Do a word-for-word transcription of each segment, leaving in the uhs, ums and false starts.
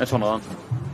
Jeg tror, han redder.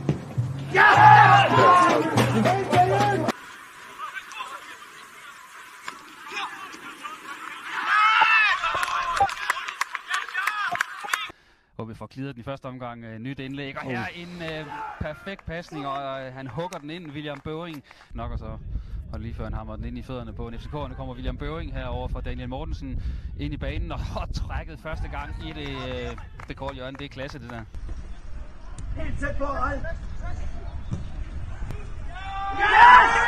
Og vi får klidret den i første omgang. Uh, nyt indlæg, og her en uh, perfekt pasning, og uh, han hugger den ind, William Bøving. Nok og så, og lige før han hammer den ind i fødderne på en F C K'er. Nu kommer William Bøving herover fra Daniel Mortensen ind i banen, og oh, trækket første gang i det, uh, det går Jørgen, det er klasse det der. Helt tæt på, ej! Yes!